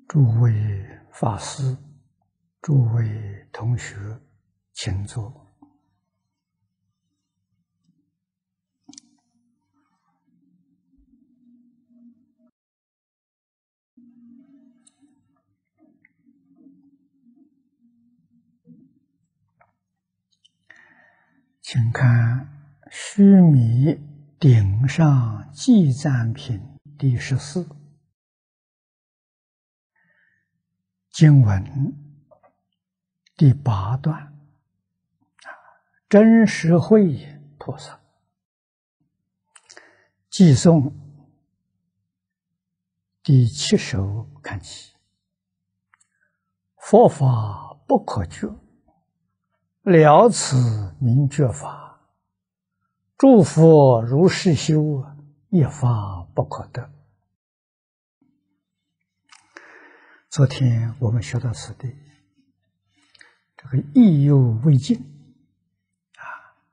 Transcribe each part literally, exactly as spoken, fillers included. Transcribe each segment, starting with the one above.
诸位法师、诸位同学，请坐。请看《须弥顶上记赞品》第十四经文第八段，真实慧菩萨寄颂第七首看起：佛法不可觉，了此名觉法，诸佛如是修，一法不可得。昨天我们学到此地，这个意犹未尽啊。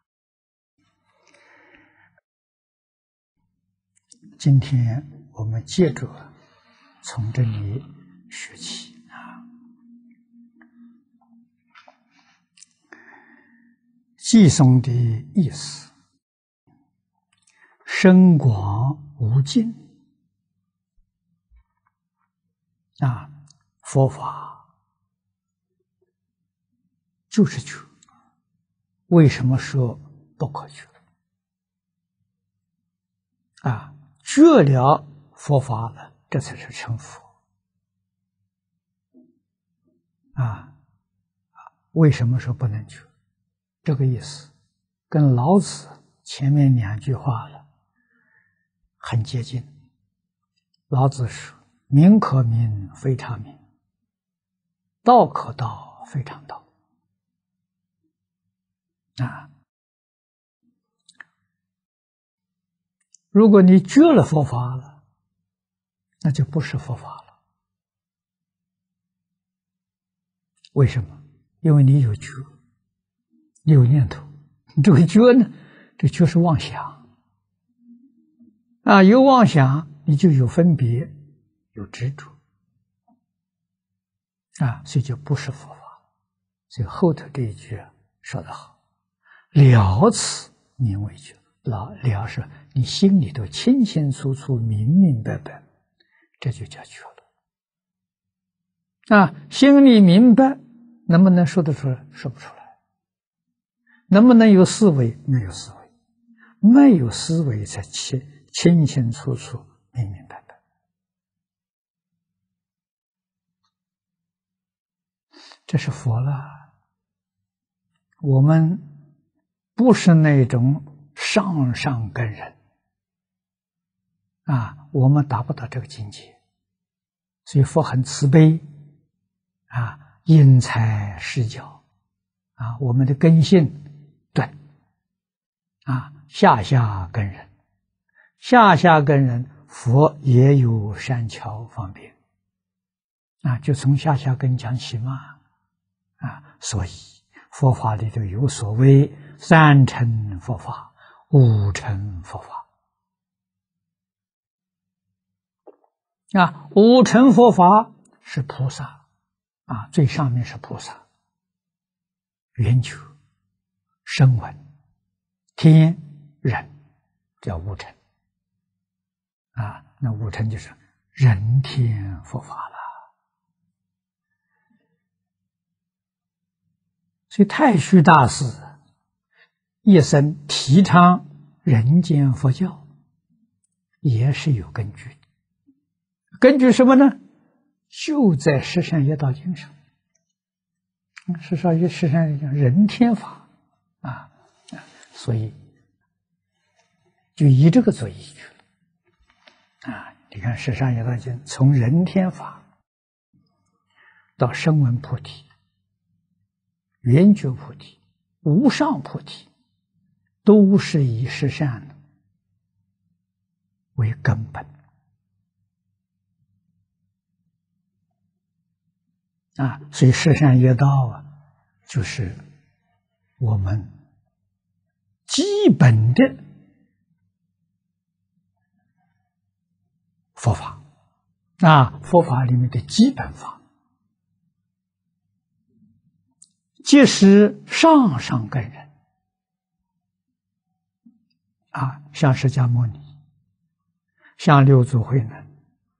今天我们接着从这里学起啊。寄颂的意思，深广无尽啊。佛法就是觉，为什么说不可觉啊？觉了佛法了，这才是成佛啊！为什么说不能觉？这个意思跟老子前面两句话了很接近。老子说：“名可名，非常名；道可道，非常道。”啊，如果你觉了佛法了，那就不是佛法了。为什么？因为你有觉，你有念头。这个觉呢，这觉是妄想啊，有妄想，你就有分别，有执着啊，所以就不是佛法。所以后头这一句说得好，了此名为觉。了了是你心里头清清楚楚、明明白白，这就叫觉了啊。心里明白，能不能说得出来？说不出来。能不能有思维？没有思维。没有思维才清清清楚楚、明明白白。这是佛了。我们不是那种上上根人啊，我们达不到这个境界。所以佛很慈悲啊，因材施教啊，我们的根性对啊，下下根人，下下根人，佛也有善巧方便啊，就从下下根讲起嘛啊，所以佛法里头有所谓三乘佛法、五乘佛法啊。五乘佛法是菩萨啊，最上面是菩萨，圆觉、声闻、天、人，叫五乘啊。那五乘就是人天佛法了。所以太虚大师一生提倡人间佛教，也是有根据的。根据什么呢？就在《十善业道经》上。十善业十善业讲人天法啊，所以就以这个做依据了啊。你看《十善业道经》，从人天法到声闻菩提、圆觉菩提、无上菩提，都是以十善为根本啊。所以十善业道啊，就是我们基本的佛法啊，佛法里面的基本法，即使上上根人啊，像释迦牟尼，像六祖慧能，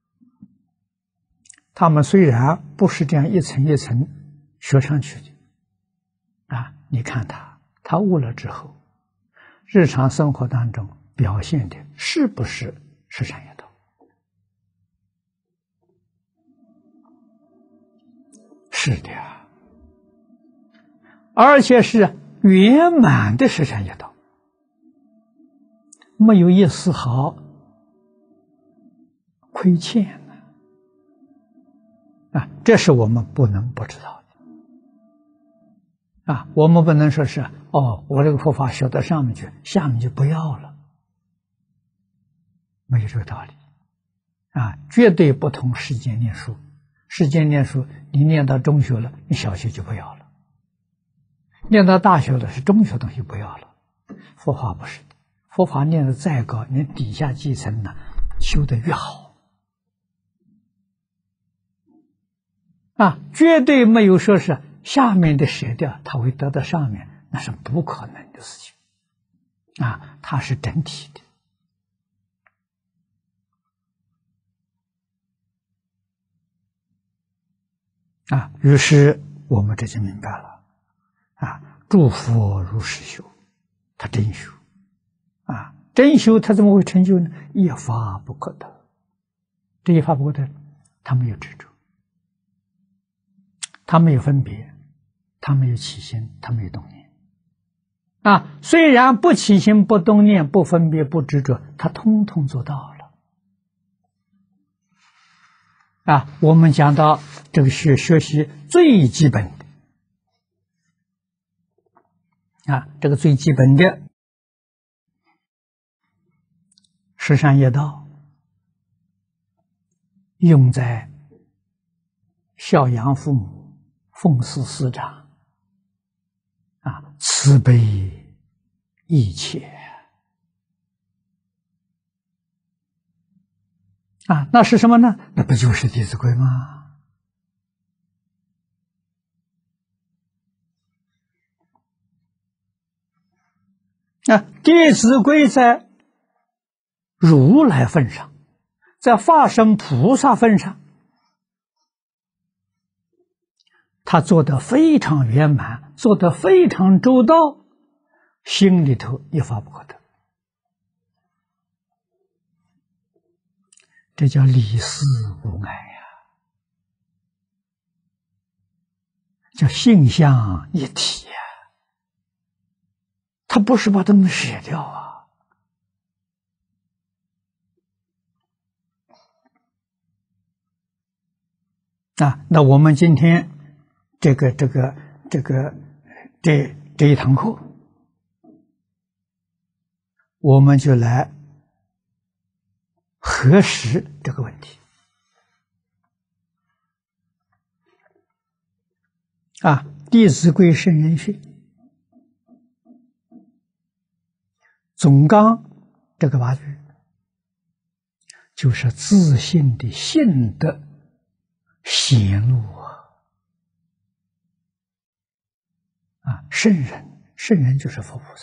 他们虽然不是这样一层一层学上去的啊，你看他，他悟了之后，日常生活当中表现的是不是十善业道？是的呀，而且是圆满的十善业道，没有一丝毫亏欠的啊，这是我们不能不知道的啊。我们不能说是哦，我这个佛法学到上面去，下面就不要了，没有这个道理啊，绝对不同世间念书。世间念书，你念到中学了，你小学就不要了；念到大学了，是中学东西不要了。佛法不是的，佛法念得再高，你底下基层呢修得越好啊，绝对没有说是下面的舍掉，它会得到上面，那是不可能的事情啊，它是整体的。啊，于是我们这就明白了，啊，诸佛如是修，他真修，啊，真修他怎么会成就呢？一法不可得，这一法不可得，他没有执着，他没有分别，他没有起心，他没有动念，啊，虽然不起心、不动念、不分别、不执着，他通通做到了。啊，我们讲到这个学学习最基本的啊，这个最基本的十善业道，用在孝养父母、奉事师长啊，慈悲义切啊，那是什么呢？那不就是《弟子规》吗？啊，《弟子规》在如来份上，在化身菩萨份上，他做得非常圆满，做得非常周到，心里头一发不可得，这叫理事无碍呀，叫性相一体呀。他不是把他们舍掉啊，啊，那我们今天这个这个这个这这一堂课，我们就来核实这个问题啊，《弟子规》圣人训总纲这个八句，就是自信的性德显露啊！啊，圣人，圣人就是佛菩萨。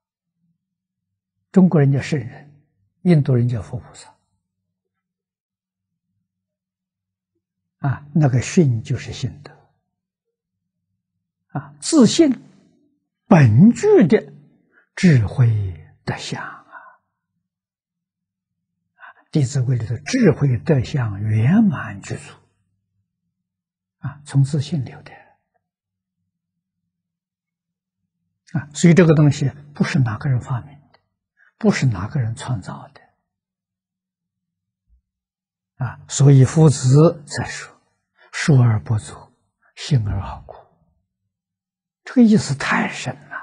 中国人叫圣人，印度人叫佛菩萨。啊，那个训就是性德。啊，自信本具的智慧德相啊，《弟子规》里的智慧德相圆满具足啊，从自信流的啊，所以这个东西不是哪个人发明的，不是哪个人创造的啊，所以夫子才说：“述而不作，信而好过。”这个意思太深了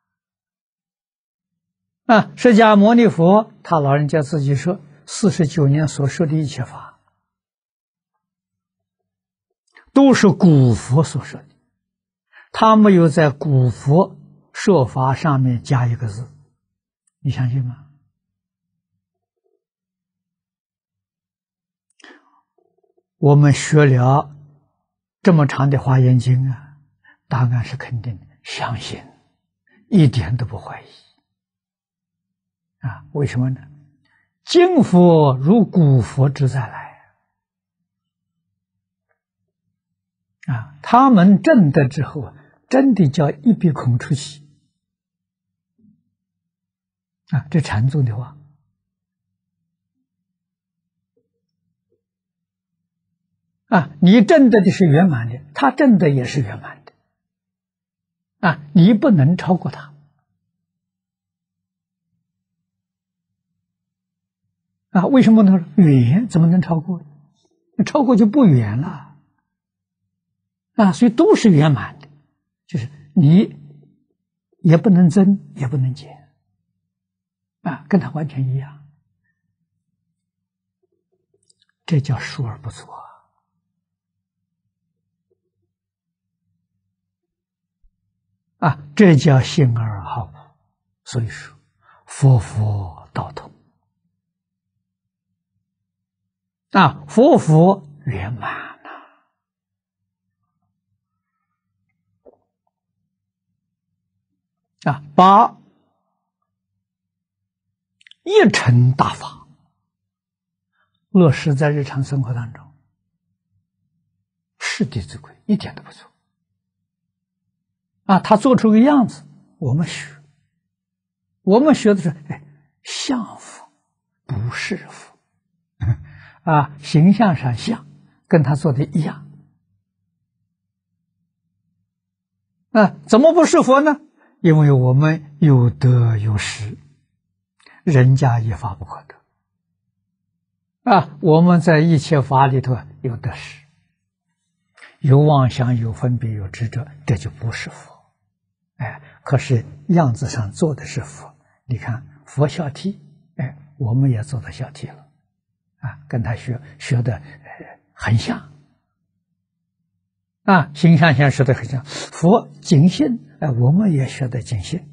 啊！释迦牟尼佛他老人家自己说，四十九年所说的一切法，都是古佛所说的，他没有在古佛说法上面加一个字，你相信吗？ 我们学了这么长的《华严经》啊，答案是肯定的，相信，一点都不怀疑。啊，为什么呢？今佛如古佛之再来啊，他们证得之后，真的叫一鼻孔出气啊！这禅宗的话啊，你证得的是圆满的，他证得也是圆满的啊，你不能超过他。啊，为什么呢？远怎么能超过？超过就不远了啊！所以都是圆满的，就是你也不能增，也不能减啊，跟他完全一样。这叫疏而不错啊，这叫信而好古。所以说，佛佛道同啊，佛佛圆满呐啊，把一乘大法落实在日常生活当中，是《弟子规》，一点都不错啊。他做出个样子，我们学，我们学的是哎，像佛不是佛啊，形象上像，跟他做的一样啊。怎么不是佛呢？因为我们有得有失，人家一法不可得啊。我们在一切法里头有得失，有妄想，有分别，有执着，这就不是佛。哎，可是样子上做的是佛。你看佛孝悌，哎，我们也做到孝悌了啊，跟他学学的、呃、很像啊，形象上学的很像。佛谨信，哎，我们也学的谨信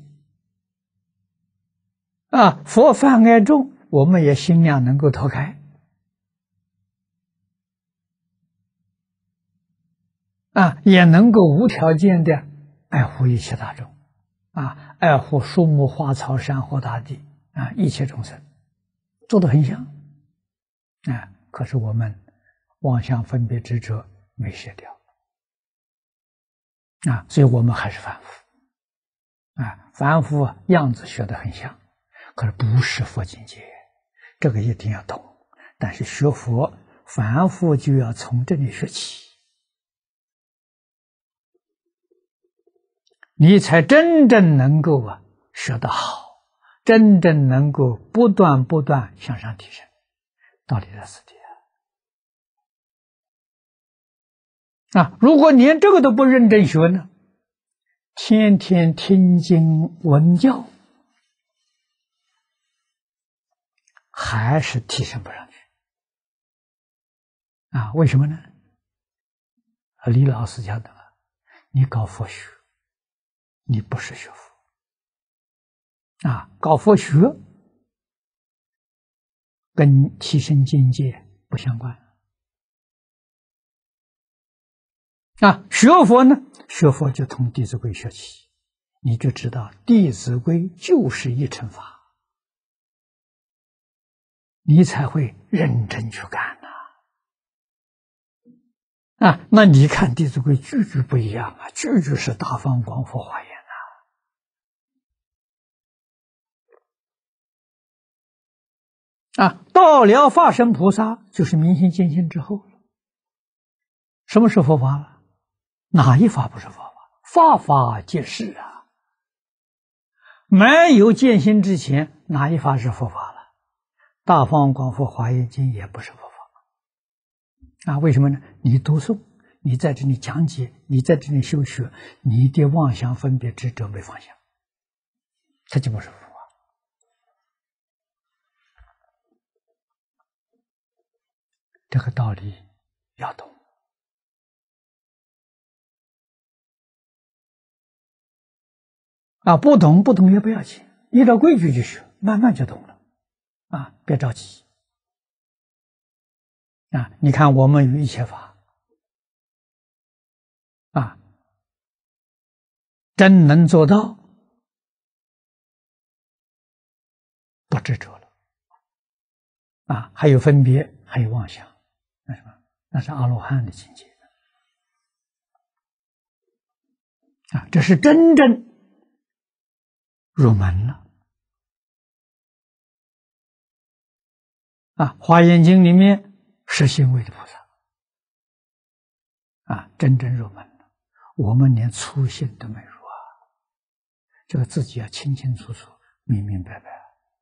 啊。佛犯爱重，我们也心量能够脱开啊，也能够无条件的爱护一切大众啊，爱护树木花草山河大地啊，一切众生，做得很像啊。可是我们妄想分别执着没学掉啊，所以我们还是凡夫啊，凡夫样子学得很像，可是不是佛境界，这个一定要懂。但是学佛，凡夫就要从这里学起，你才真正能够啊学得好，真正能够不断不断向上提升。道理在此地啊！啊，如果连这个都不认真学呢，天天听经闻教，还是提升不上去啊？为什么呢？李老师讲的，你搞佛学，你不是学佛啊，搞佛学跟提升境界不相关啊。学佛呢，学佛就从《弟子规》学起，你就知道《弟子规》就是一乘法，你才会认真去干呐啊。那你看《弟子规》句句不一样啊，句句是大放广佛华严啊！到了法身菩萨，就是明心见性之后了。什么是佛法了？哪一法不是佛法？法法皆是啊！没有见性之前，哪一法是佛法了？大放广佛华严经也不是佛法啊！为什么呢？你读诵，你在这里讲解，你在这里修学，你的妄想分别执着没放下，这就不是佛法。这个道理要懂啊！不懂不懂也不要紧，依照规矩去学，慢慢就懂了啊！别着急啊，你看我们与一切法啊，真能做到不执着了啊，还有分别，还有妄想，那什么？那是阿罗汉的境界啊，这是真正入门了啊！《华严经》里面是行为的菩萨啊，真正入门了。我们连初信都没入啊，这个自己要清清楚楚、明明白白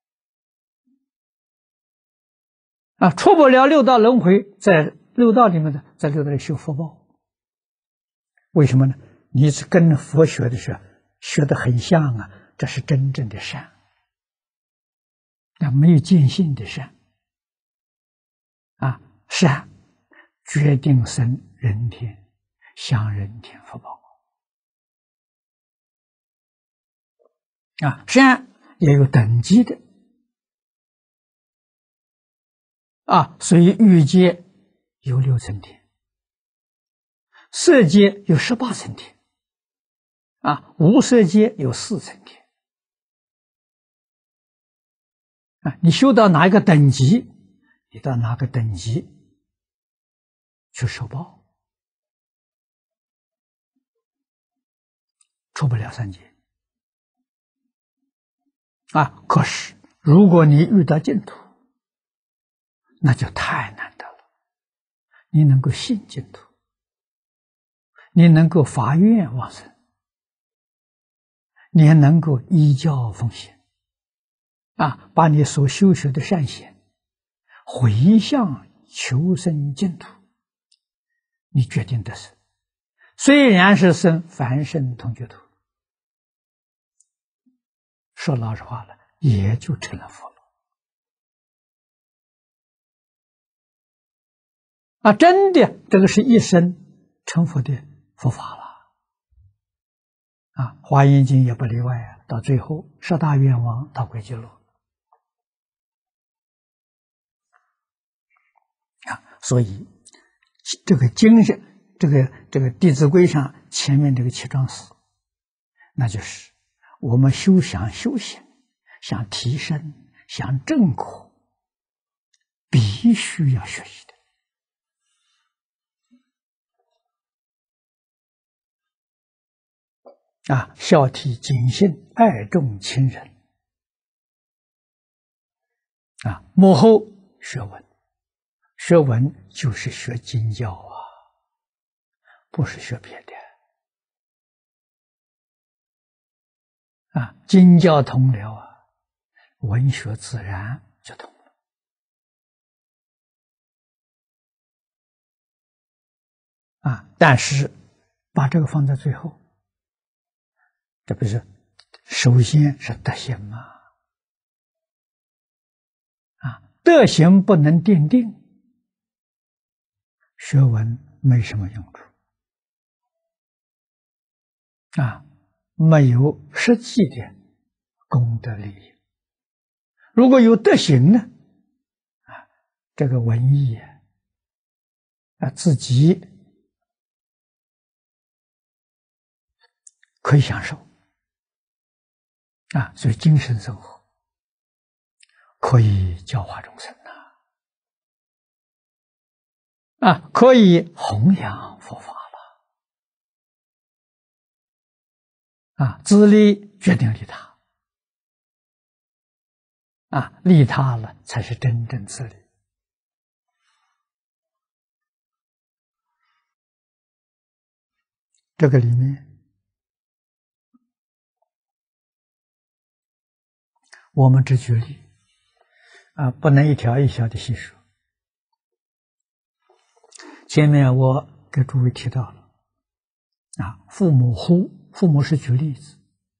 啊！出不了六道轮回，在六道里面的，在六道里修福报。为什么呢？你是跟佛学的时候学得很像啊，这是真正的善啊，没有见性的善啊，善决定生人天，享人天福报啊，善也有等级的啊，所以欲界有六层天，色界有十八层天啊，无色界有四层天啊，你修到哪一个等级，你到哪个等级去受报，出不了三界啊。可是如果你遇到净土，那就太难得了。你能够信净土，你能够发愿往生，你还能够依教奉行啊，把你所修学的善行回向求生净土，你决定的是，虽然是生凡圣同居土，说老实话了，也就成了佛了啊！真的，这个是一生成佛的佛法了啊！《华严经》也不例外啊，到最后十大愿王到归极乐啊，所以这个经上，这个这个《弟子规》上前面这个七桩事，那就是我们修想修行、想提升、想正果，必须要学习的啊！孝悌谨信、爱众亲仁啊，幕后学文，学文就是学经教啊，不是学别的啊。经教通了啊，文学自然就通了啊。但是把这个放在最后，这不是首先是德行嘛啊，德行不能奠定，学文没什么用处啊，没有实际的功德利益。如果有德行呢，啊，这个文艺啊，自己可以享受啊，所以精神生活可以教化众生呐，啊，可以弘扬佛法了，啊，自利决定利他，啊，利他了才是真正自利。这个里面，我们只举例啊，不能一条一条的细说。前面我给诸位提到了啊，父母呼，父母是举例子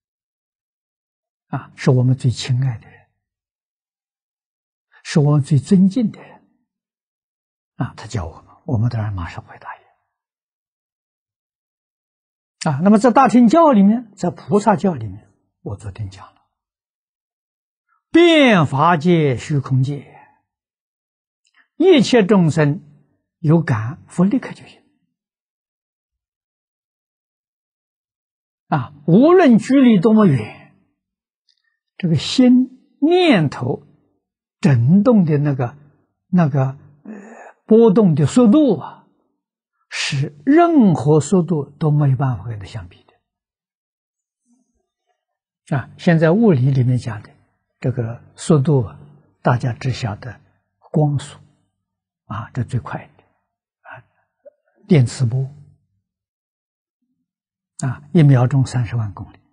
啊，是我们最亲爱的人，是我们最尊敬的人啊，他教我们，我们当然马上回答也啊。那么在大乘教里面，在菩萨教里面，我昨天讲了，遍法界虚空界，一切众生有感，佛立刻就行。啊，无论距离多么远，这个心念头震动的那个那个呃波动的速度啊，是任何速度都没有办法跟它相比的。啊，现在物理里面讲的这个速度啊，大家只晓得光速啊，这最快的啊，电磁波啊，一秒钟三十万公里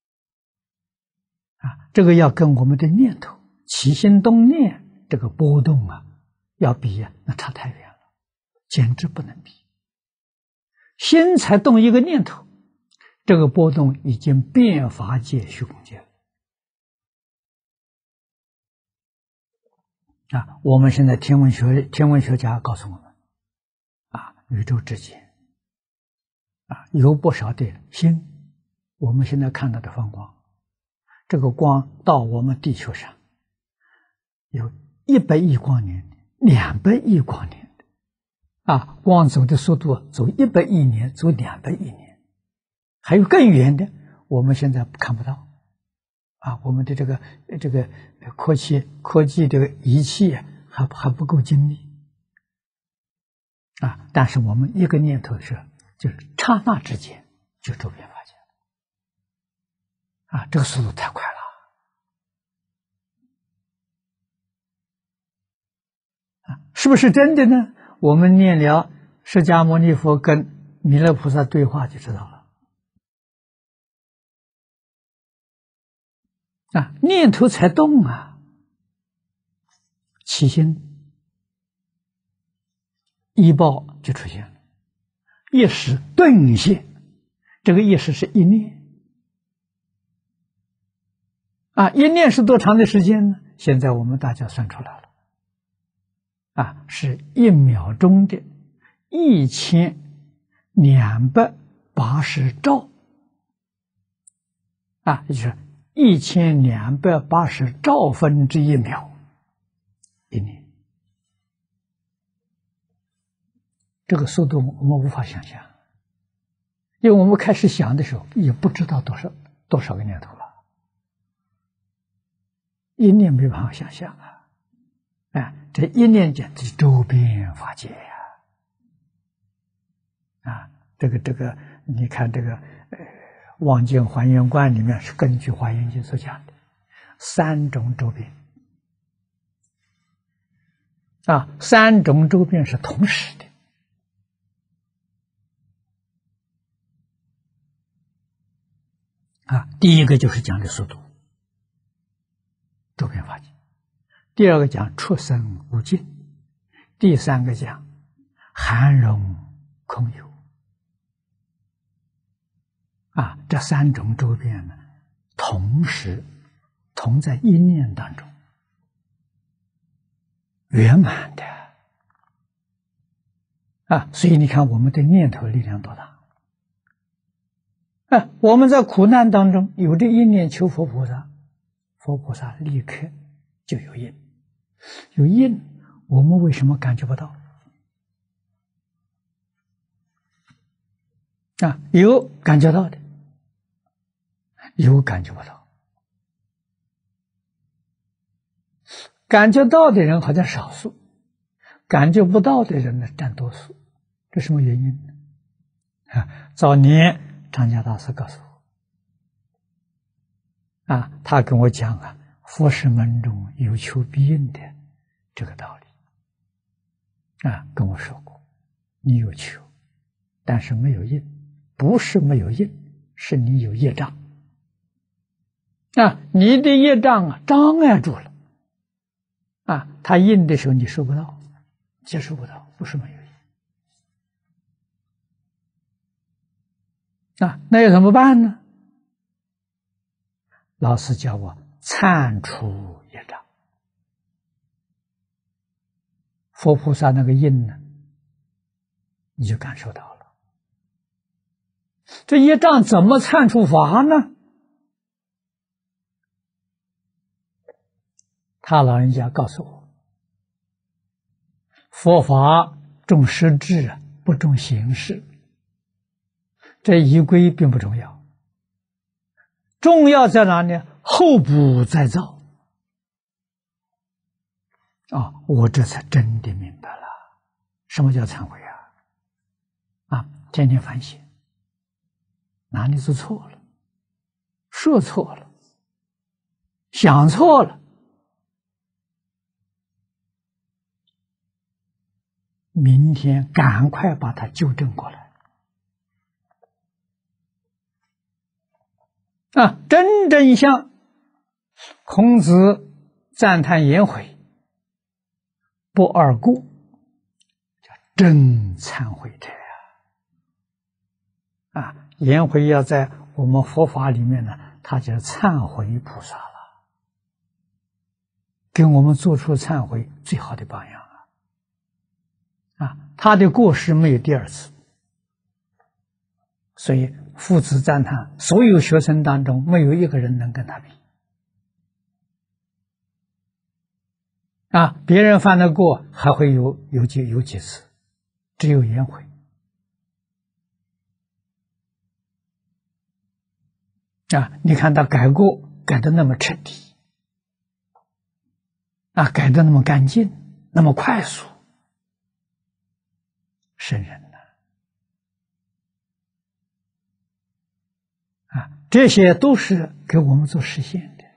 啊，这个要跟我们的念头起心动念这个波动啊，要比啊，那差太远了，简直不能比。心才动一个念头，这个波动已经遍法界虚空界了。啊，我们现在天文学天文学家告诉我们，啊，宇宙之间啊有不少的星，我们现在看到的放光，这个光到我们地球上有一百亿光年、两百亿光年的，啊，光走的速度走一百亿年，走两百亿年，还有更远的，我们现在看不到。啊，我们的这个这个科技科技这个仪器还还不够精密啊！但是我们一个念头是，就是刹那之间就周边发现啊，这个速度太快了啊！是不是真的呢？我们念了释迦牟尼佛跟弥勒菩萨对话就知道了。啊，念头才动啊，起心依报就出现了，一时顿现，这个意识是一念啊，一念是多长的时间呢？现在我们大家算出来了，啊，是一秒钟的一千两百八十兆，啊，也就是一千两百八十兆分之一秒，一年，这个速度我们无法想象，因为我们开始想的时候也不知道多少多少个念头了，一念没办法想象啊！哎，这一念间是周边法界呀！啊，这个这个，你看这个呃。望见还原观里面是根据华严经所讲的三种周边啊，三种周边是同时的啊。第一个就是讲的速度，周边法界；第二个讲出生无尽；第三个讲含容空有。啊，这三种周边呢，同时同在一念当中圆满的啊，所以你看我们的念头力量多大啊！我们在苦难当中有这一念求佛菩萨，佛菩萨立刻就有应，有应，我们为什么感觉不到啊？有感觉到的。有感觉不到，感觉到的人好像少数，感觉不到的人呢占多数，这什么原因呢？啊，早年张家大师告诉我，啊，他跟我讲啊，佛事门中有求必应的这个道理，啊，跟我说过，你有求，但是没有应，不是没有应，是你有业障。啊，你的业障啊障碍住了，啊，他应的时候你收不到，接受不到，不是没有应啊，那要怎么办呢？老师教我忏除业障，佛菩萨那个应呢，你就感受到了。这业障怎么忏除法呢？他老人家告诉我，佛法重实质啊，不重形式。这仪规并不重要，重要在哪里？后补再造。啊，我这才真的明白了，什么叫忏悔啊？啊，天天反省，哪里做错了，说错了，想错了，明天赶快把它纠正过来。啊，真正像孔子赞叹颜回不贰过，叫真忏悔者呀！啊，颜回要在我们佛法里面呢，他就是忏悔菩萨了，给我们做出忏悔最好的榜样啊！啊，他的过失没有第二次，所以父子赞叹，所有学生当中没有一个人能跟他比。啊，别人犯的过还会有有几有几次，只有颜回。啊，你看他改过改得那么彻底，啊，改得那么干净，那么快速，圣人呢？啊，这些都是给我们做实现的，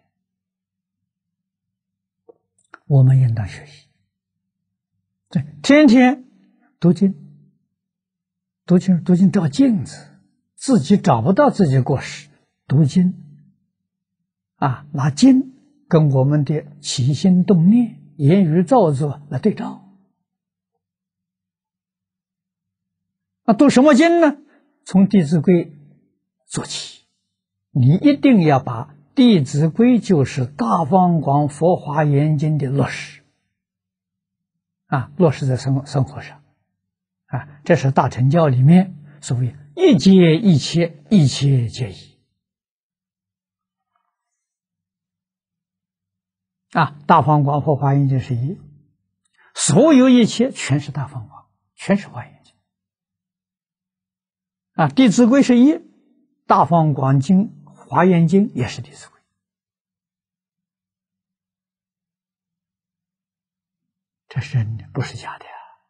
我们应当学习。对，天天读经，读经读经照镜子，自己找不到自己过失，读经啊，拿经跟我们的起心动念、言语造作来对照。那读什么经呢？从《弟子规》做起，你一定要把《弟子规》就是大方广佛华严经的落实啊，落实在生生活上啊，这是大乘教里面所谓一切一切，一切皆一啊，大方广佛华严经是一，所有一切全是大方广，全是华严经啊，《弟子规》是一，大方广经、华严经也是《弟子规》。这是真的，不是假的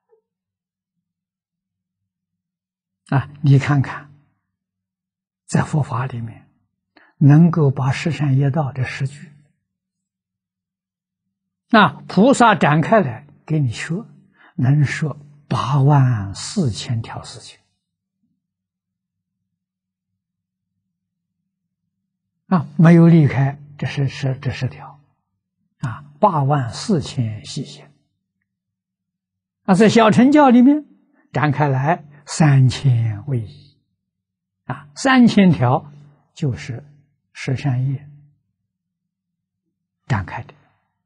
啊！啊，你看看，在佛法里面，能够把十善业道这十句，那菩萨展开来给你说，能说八万四千条事情啊，没有离开这是十这十条啊，八万四千细线。啊，在小乘教里面展开来三千为一啊，三千条就是十善业展开的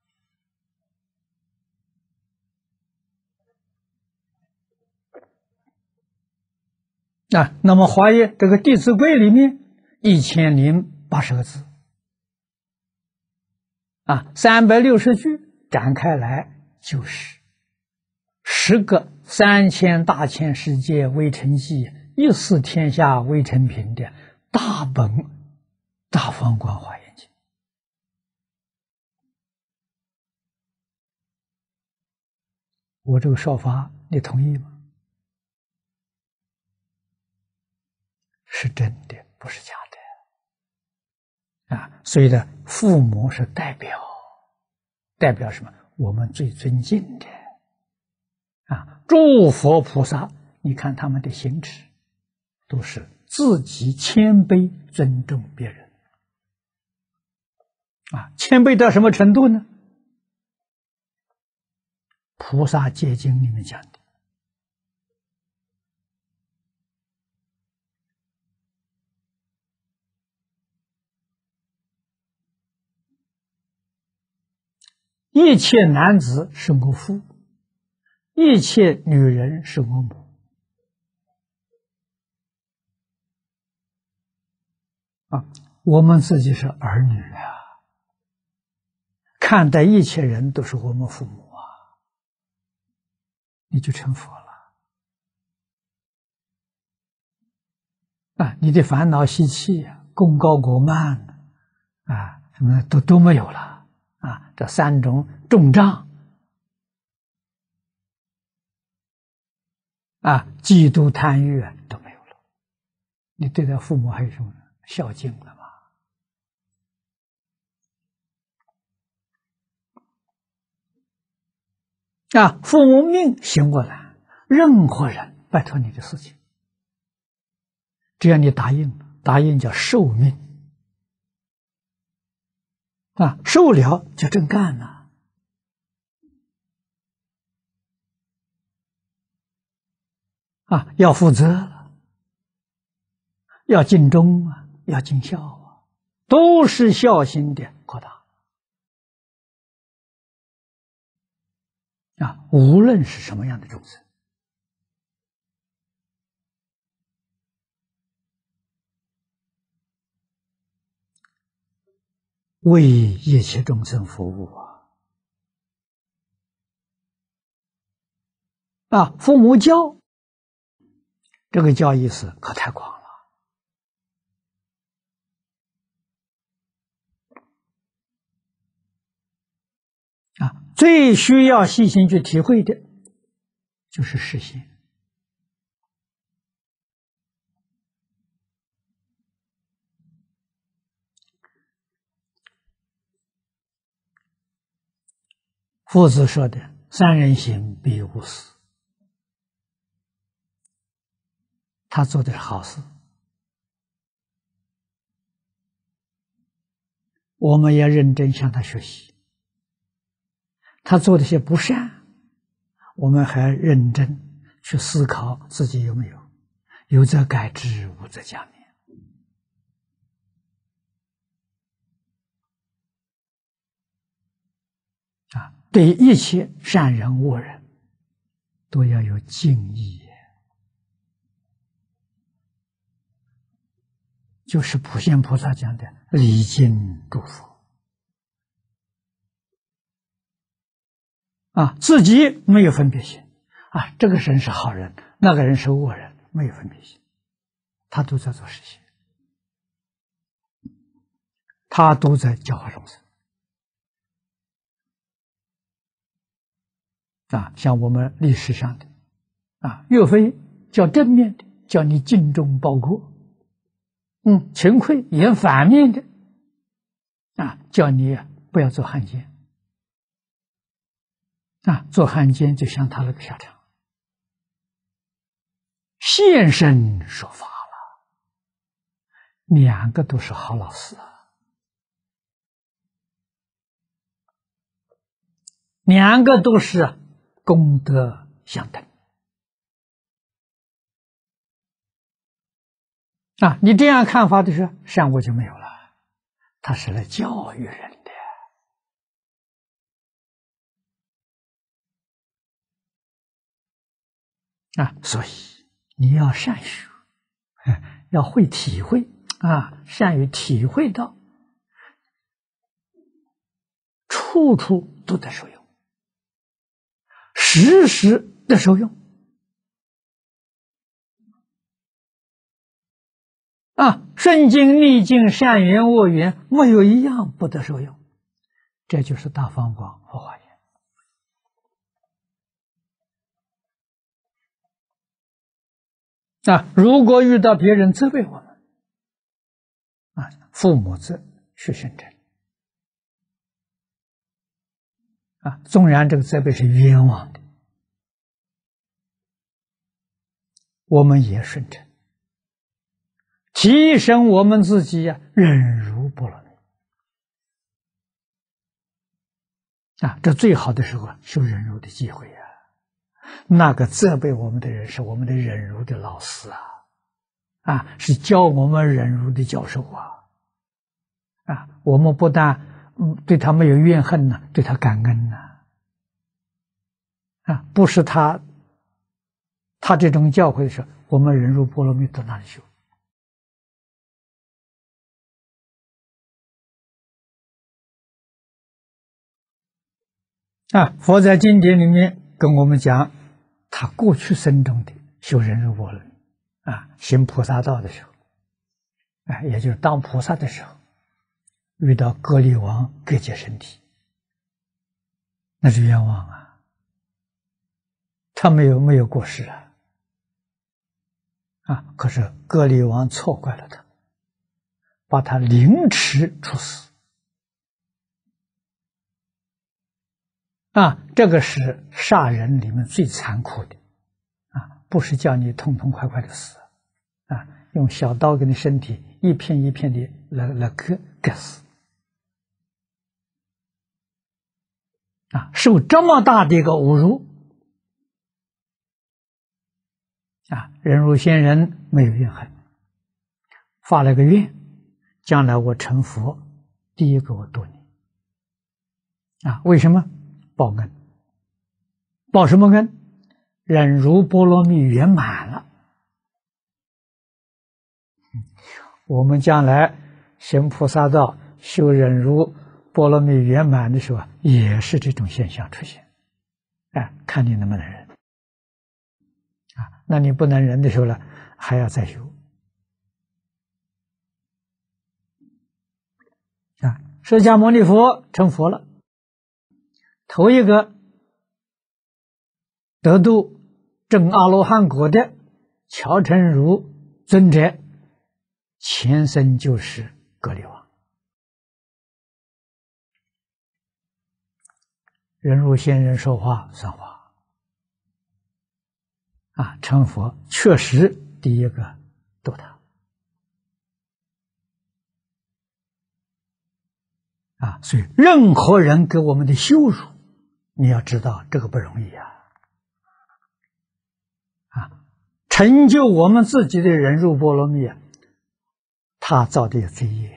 啊。那么华严这个《弟子规》里面一千零八十个字啊，三百六十句展开来就是十个三千大千世界微尘际，一思天下微尘品的大本大方广华严经。我这个说法你同意吗？是真的，不是假的啊！所以呢，父母是代表，代表什么？我们最尊敬的啊，诸佛菩萨，你看他们的行持，都是自己谦卑尊重别人啊。谦卑到什么程度呢？菩萨戒经里面讲的，一切男子是我父，一切女人是我母。啊，我们自己是儿女啊，看待一切人都是我们父母啊，你就成佛了啊，你的烦恼习气啊，功高过慢啊，什么都都没有了啊，这三种重障啊，嫉妒贪欲都没有了，你对待父母还有什么孝敬了吗？啊，父母命醒过来，任何人拜托你的事情，只要你答应，答应叫受命啊，受了就真干了啊，要负责了，要尽忠啊，要尽孝啊，都是孝心的扩大啊，无论是什么样的众生。为一切众生服务啊！啊，父母教，这个教意思可太广了啊！最需要细心去体会的，就是实心。夫子说的“三人行，必有我师”，他做的是好事，我们要认真向他学习。他做的些不善，我们还认真去思考自己有没有，有则改之，无则加勉。啊，对一切善人恶人都要有敬意，就是普贤菩萨讲的礼敬诸佛啊，自己没有分别心啊，这个人是好人，那个人是恶人，没有分别心，他都在做实行，他都在教化众生啊，像我们历史上的啊，岳飞叫正面的，叫你尽忠报国。嗯，秦桧演反面的啊，叫你不要做汉奸啊，做汉奸就像他那个下场，现身说法了，两个都是好老师啊，两个都是功德相等啊，你这样看法的时候，善恶就没有了，他是来教育人的啊，所以你要善学，要会体会啊，善于体会到，处处都在受用，时时的受用啊，顺境逆境善缘恶缘，没有一样不得受用，这就是大方广佛华严啊。如果遇到别人责备我们啊，父母责是圣真啊，纵然这个责备是冤枉的，我们也顺承，提升我们自己呀、啊，忍辱波罗蜜啊，这最好的时候修忍辱的机会呀、啊。那个责备我们的人是我们的忍辱的老师啊，啊，是教我们忍辱的教授啊，啊，我们不但嗯对他没有怨恨呢、啊，对他感恩呢、啊，啊，不是他他这种教诲的时候，我们忍辱波罗蜜到哪里修？啊，佛在经典里面跟我们讲，他过去生中的修忍辱波罗蜜啊，行菩萨道的时候， 哎，也就是当菩萨的时候，遇到割力王割截身体，那是冤枉啊！他没有没有过失啊，啊！可是割力王错怪了他，把他凌迟处死。啊，这个是杀人里面最残酷的，啊，不是叫你痛痛快快的死，啊，用小刀给你身体一片一片的来来割割死，啊，受这么大的一个侮辱，啊，忍辱仙人没有怨恨，发了个愿，将来我成佛，第一个我度你，啊，为什么？报恩。报什么恩？忍辱波罗蜜圆满了。我们将来行菩萨道，修忍辱波罗蜜圆满的时候，也是这种现象出现。哎，看你能不能忍啊？那你不能忍的时候呢，还要再修啊。释迦牟尼佛成佛了，头一个得度证阿罗汉果的乔成如尊者，前生就是割力王。忍辱仙人说话算话啊，成佛确实第一个度他啊，所以任何人给我们的羞辱，你要知道这个不容易啊。啊，成就我们自己的忍辱波罗蜜，他造的罪业，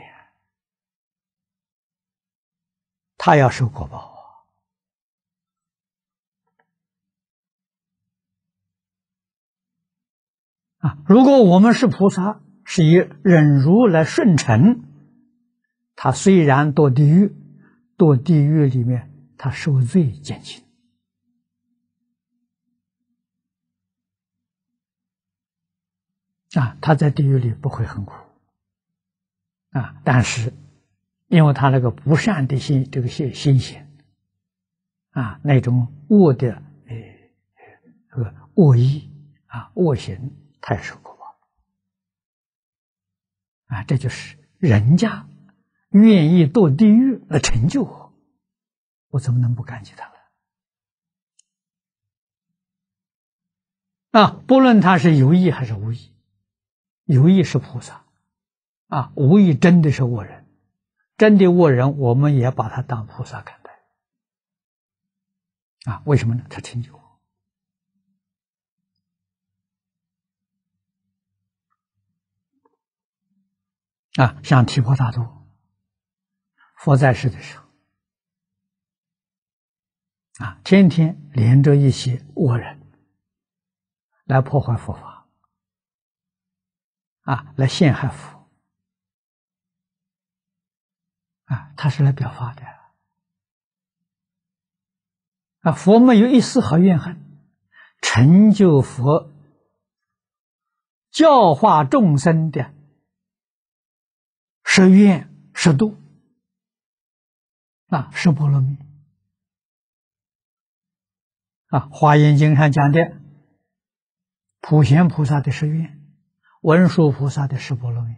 他要受果报啊。如果我们是菩萨，是以忍辱来顺承，他虽然堕地狱，堕地狱里面他受罪减轻啊，他在地狱里不会很苦啊，但是因为他那个不善的心，这个心心险啊，那种恶的呃这个恶意啊恶行，他也受果报啊，这就是人家愿意堕地狱来成就我，我怎么能不感激他了？啊，不论他是有意还是无意，有意是菩萨啊，无意真的是恶人，真的恶人我们也把他当菩萨看待啊，为什么呢？他成就我啊，像提婆达多佛在世的时候啊，天天连着一些恶人来破坏佛法啊，来陷害佛啊，他是来表法的啊，佛没有一丝毫怨恨，成就佛教化众生的十愿十度啊，十波罗蜜啊，《华严经》上讲的普贤菩萨的十愿，文殊菩萨的十波罗蜜，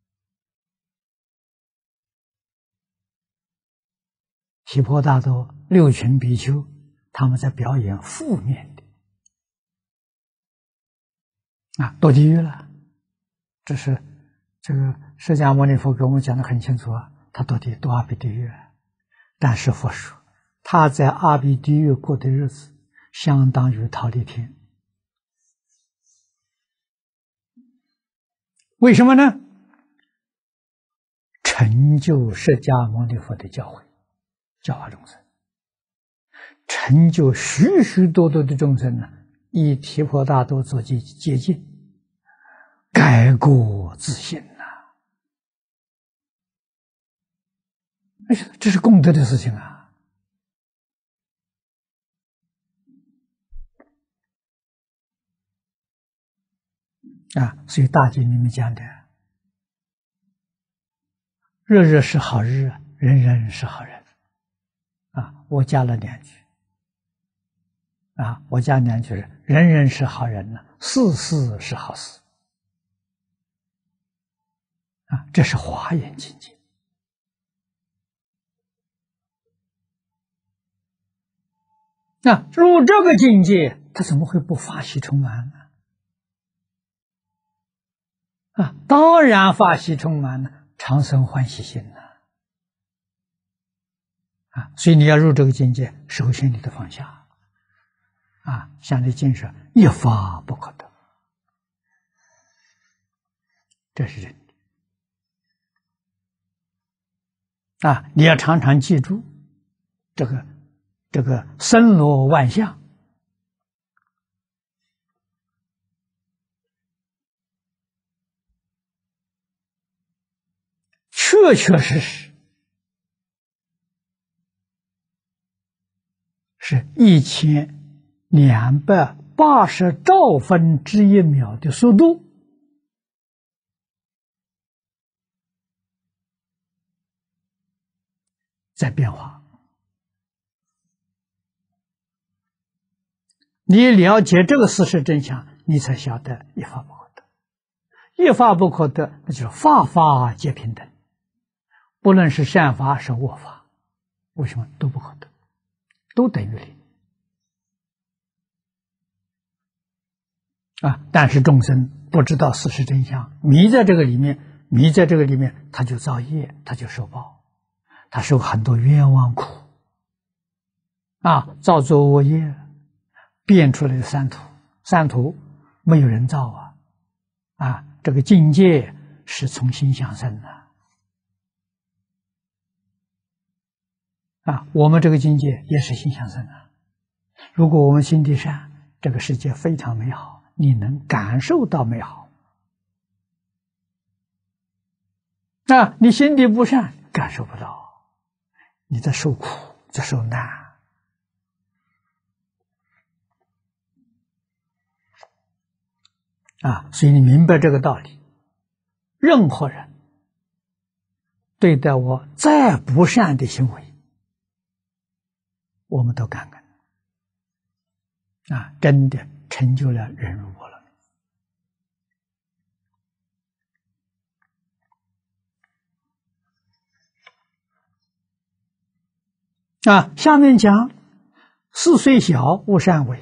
提婆达多六群比丘，他们在表演负面的啊，堕地狱了。这是这个释迦牟尼佛给我们讲的很清楚啊，他堕地堕阿鼻地狱，但是佛说他在阿鼻地狱过的日子，相当于忉利天。为什么呢？成就释迦牟尼佛的教诲，教化众生，成就许许多多的众生呢，以提婆达多做接接近，改过自新呐、哎呀，这是功德的事情啊！啊，所以大经里面讲的， 日日是好日，人人是好人。啊，我加了两句。啊，我加两句是人人是好人呢，事事是好事。啊，这是华严境界。那入这个境界，他怎么会不法喜充满呢？啊，当然法喜充满了，常生欢喜心呢。啊，所以你要入这个境界，首先你得放下。啊，像这经说，一法不可得，这是真的。啊，你要常常记住这个这个森罗万象，确确实实是一千两百八十兆分之一秒的速度在变化。你了解这个事实真相，你才晓得一法不可得。一法不可得，那就是法法皆平等，不论是善法是恶法，为什么都不可得，都等于零。啊！但是众生不知道事实真相，迷在这个里面，迷在这个里面，他就造业，他就受报，他受很多冤枉苦。啊，造作恶业，变出来的三途，三途没有人造啊！啊，这个境界是从心想生的。啊，我们这个境界也是心想生的。如果我们心地善，这个世界非常美好。你能感受到美好，那你心地不善，感受不到，你在受苦，在受难。啊，所以你明白这个道理，任何人对待我再不善的行为，我们都感恩。啊，真的成就了忍辱波罗蜜。啊，下面讲事虽小，勿擅为。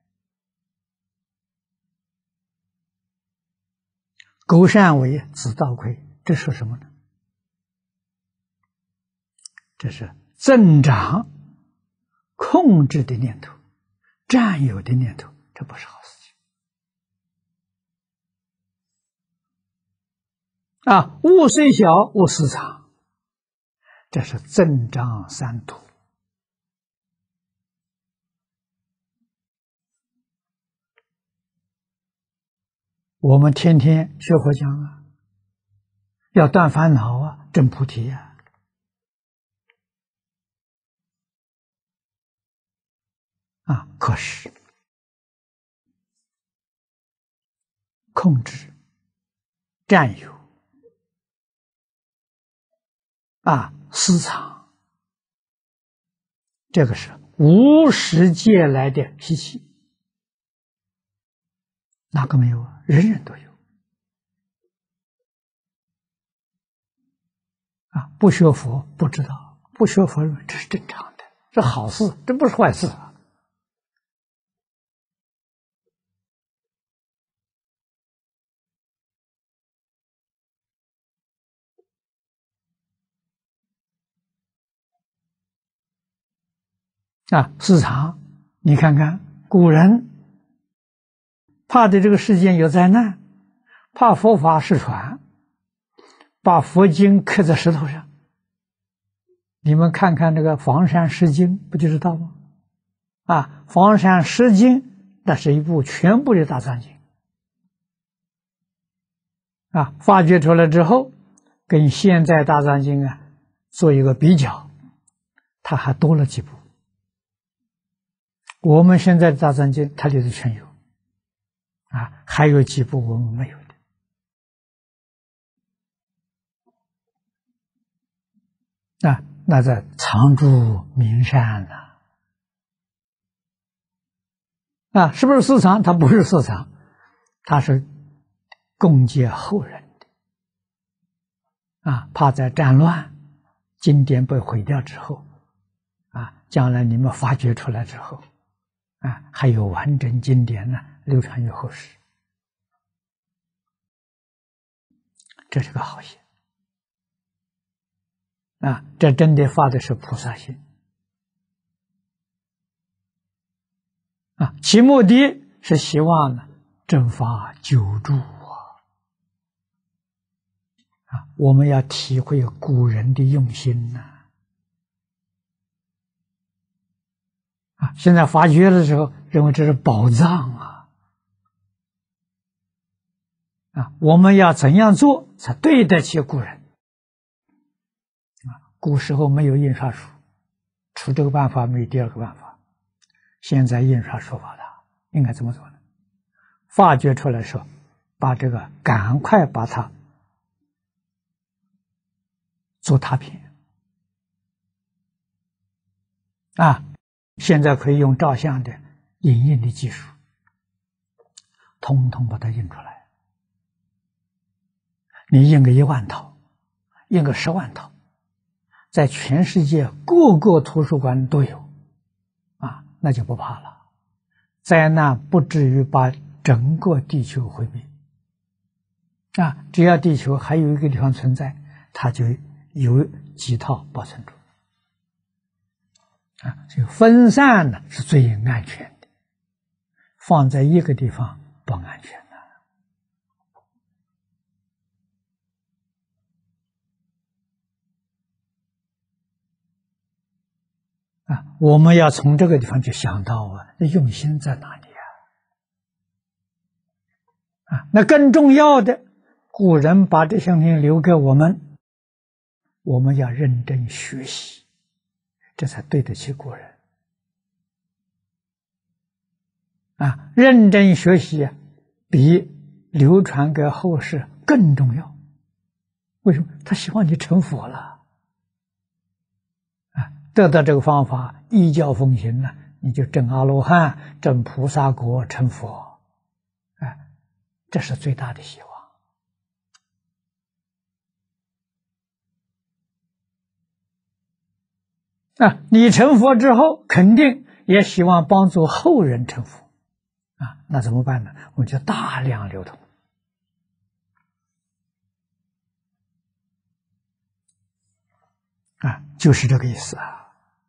苟擅为，子道亏。这说什么呢？这是增长控制的念头，占有的念头，这不是好事情。啊，物虽小，勿私藏，这是增长三途。我们天天学佛讲啊，要断烦恼啊，证菩提啊。啊，可是控制、占有啊，私藏，这个是无始界来的脾气，哪个没有啊？人人都有。啊，不学佛不知道，不学佛这是正常的，这好事，这不是坏事啊。啊，市场，你看看古人怕的这个世间有灾难，怕佛法失传，把佛经刻在石头上。你们看看那个房山石经，不就知道吗？啊，房山石经那是一部全部的大藏经。啊，发掘出来之后，跟现在大藏经啊做一个比较，它还多了几部。我们现在的大藏经它里头全有，啊，还有几部我们没有的。 啊，那在常住名善呢？啊，是不是私藏？它不是私藏，它是供给后人的。啊，怕在战乱、经典被毁掉之后，啊，将来你们发掘出来之后，啊，还有完整经典呢，流传于后世，这是个好事。啊，这真的发的是菩萨心。啊，其目的是希望呢，正法久住啊。啊，我们要体会古人的用心呐。啊，现在发掘的时候，认为这是宝藏啊。啊，我们要怎样做才对得起古人？啊，古时候没有印刷术，出这个办法没有第二个办法。现在印刷术发达，应该怎么做呢？发掘出来的时候，把这个赶快把它做拓片啊！现在可以用照相的影印的技术，通通把它印出来。你印个一万套，印个十万套，在全世界各个图书馆都有啊，那就不怕了，灾难不至于把整个地球毁灭啊！只要地球还有一个地方存在，它就有几套保存住啊。所以分散呢是最安全的，放在一个地方不安全的啊。我们要从这个地方就想到啊，用心在哪里啊？啊，那更重要的，古人把这些东西留给我们，我们要认真学习，这才对得起古人啊！认真学习比流传给后世更重要。为什么？他希望你成佛了啊！得到这个方法，依教奉行了，你就证阿罗汉、证菩萨果、成佛，啊，这是最大的希望。啊，你成佛之后，肯定也希望帮助后人成佛，啊，那怎么办呢？我们就大量流通，啊，就是这个意思啊。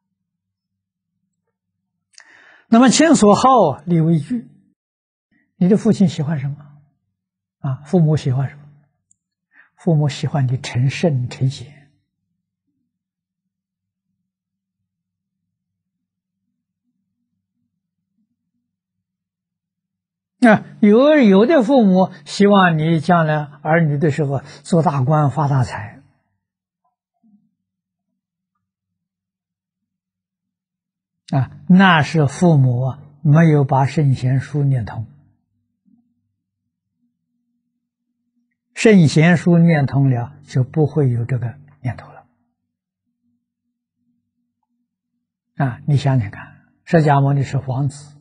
那么亲所好，力为具。你的父亲喜欢什么？啊，父母喜欢什么？父母喜欢你成圣成贤。啊，有有的父母希望你将来儿女的时候做大官发大财，啊，那是父母没有把圣贤书念通。圣贤书念通了，就不会有这个念头了。啊，你想想看，释迦牟尼是皇子，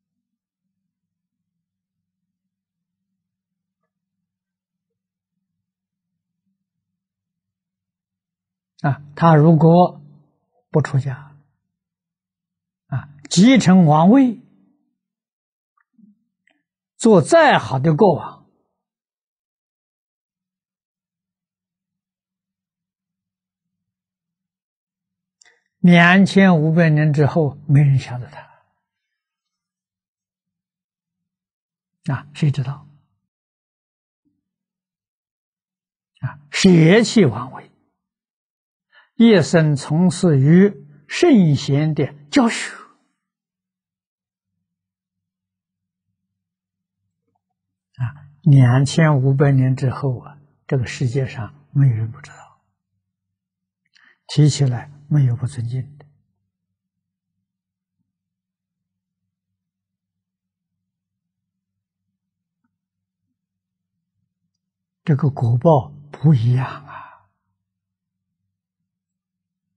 啊，他如果不出家，啊，继承王位，做再好的国王，两千五百年之后，没人晓得他，啊，谁知道？啊，舍弃王位，一生从事于圣贤的教学。啊，两千五百年之后啊，这个世界上没有人不知道，提起来没有不尊敬的。这个果报不一样啊！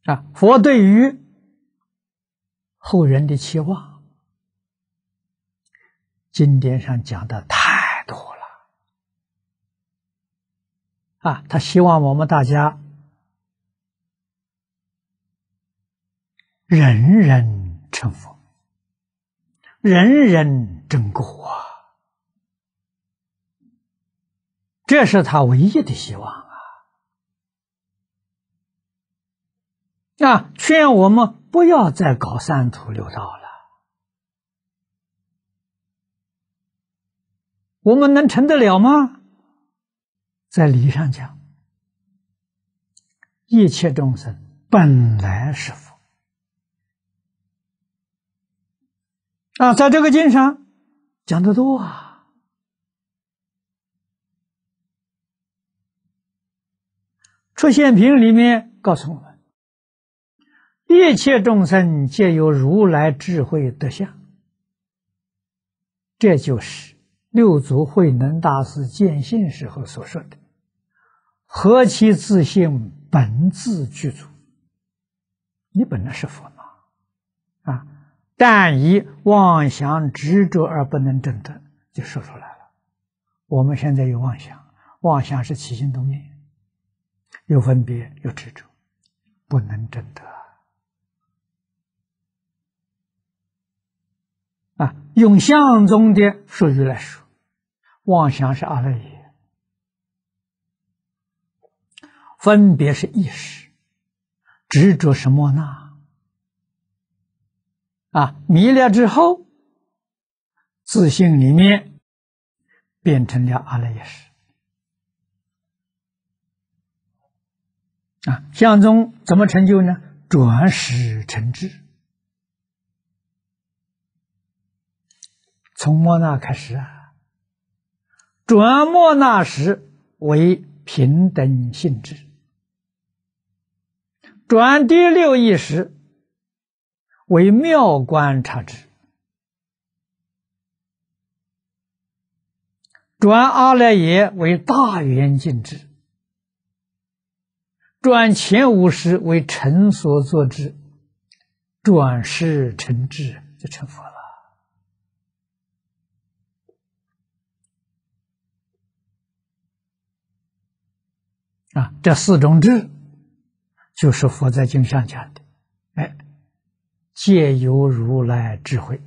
啊，佛对于后人的期望，经典上讲的太多了啊！他希望我们大家人人成佛，人人正果啊！这是他唯一的希望啊！啊，劝我们不要再搞三途六道了。我们能成得了吗？在理上讲，一切众生本来是佛啊，在这个经上讲得多啊。出现品里面告诉我们，一切众生皆有如来智慧德相，这就是六祖慧能大师见性时候所说的何其自性本自具足，你本来是佛嘛啊，但以妄想执着而不能证得，就说出来了。我们现在有妄想，妄想是起心动念，有分别有执着，不能证得啊。用相宗的术语来说，妄想是阿赖耶，分别是意识，执着是莫那啊。迷了之后，自性里面变成了阿赖耶识啊。相宗怎么成就呢？转识成智，从莫那开始啊，转莫那时为平等性质，转第六意识为妙观察智，转阿赖耶为大圆镜智，转前五识为成所作智，转识成智，就成佛了啊！这四种智就是佛在经上讲的，哎，皆有如来智慧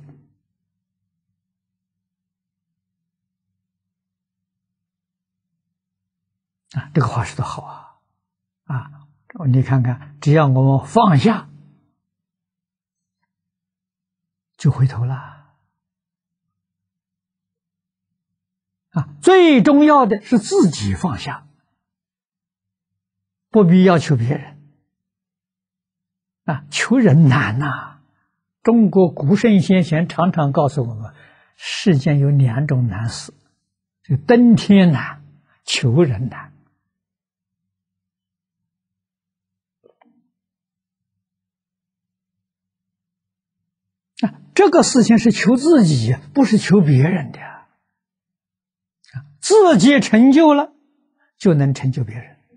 啊！这个话说得好啊！啊，你看看，只要我们放下，就回头了啊！最重要的是自己放下，不必要求别人啊！求人难呐、啊！中国古圣先贤常常告诉我们，世间有两种难事，就登天难，求人难。啊，这个事情是求自己，不是求别人的。啊，自己成就了，就能成就别人。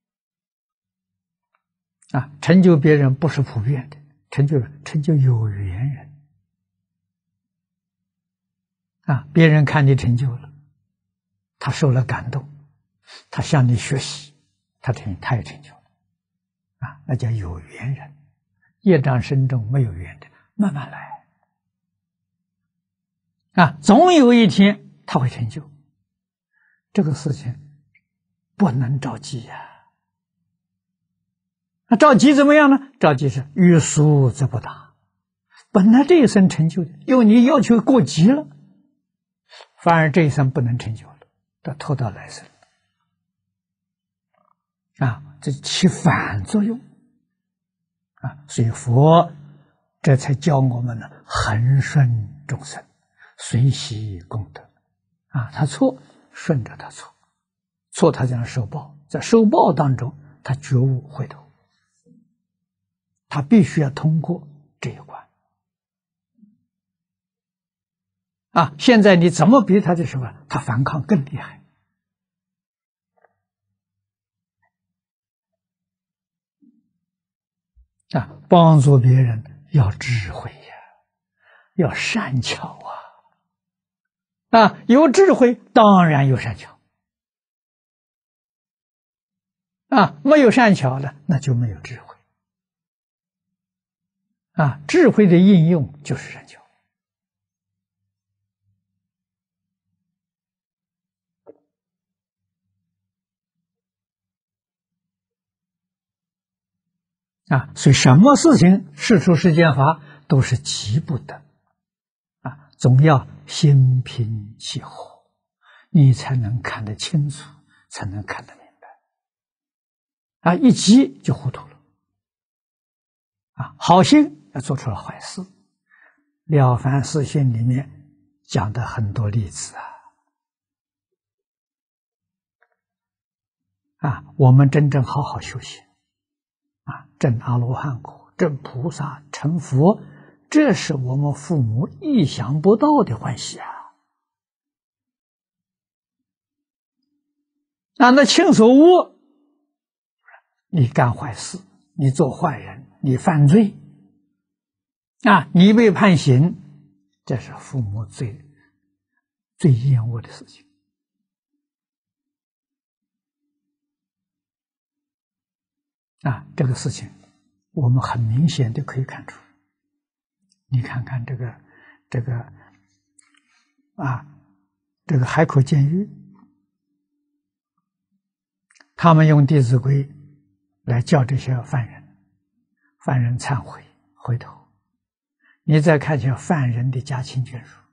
啊，成就别人不是普遍的，成就成就有缘人。啊，别人看你成就了，他受了感动，他向你学习，他成他也成就了。啊，那叫有缘人。业障深重没有缘的，慢慢来。啊，总有一天他会成就。这个事情不能着急呀、啊。那着急怎么样呢？着急是欲速则不达。本来这一生成就的，因为你要求过急了，反而这一生不能成就了，要拖到来生。啊，这起反作用。啊，所以佛这才教我们呢，恒顺众生，随喜功德。啊，他错，顺着他错，错他将受报，在受报当中，他觉悟回头，他必须要通过这一关。啊，现在你怎么逼他的时候，他反抗更厉害。 啊，帮助别人要智慧呀，要善巧啊！啊，有智慧当然有善巧啊，没有善巧了，那就没有智慧啊。智慧的应用就是善巧啊。所以，什么事情事出世间法都是急不得啊，总要心平气和，你才能看得清楚，才能看得明白啊。一急就糊涂了啊！好心要做出了坏事，《了凡四训》里面讲的很多例子啊啊！我们真正好好修行啊，证阿罗汉果，证菩萨，成佛，这是我们父母意想不到的欢喜啊！啊，那亲所恶，你干坏事，你做坏人，你犯罪啊，你被判刑，这是父母最最厌恶的事情啊。这个事情我们很明显的可以看出，你看看这个这个啊，这个海口监狱，他们用《弟子规》来教这些犯人，犯人忏悔回头，你再看见犯人的家亲眷属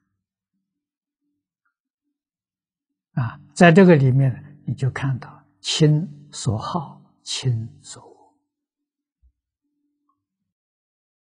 啊，在这个里面你就看到亲所好，亲所恶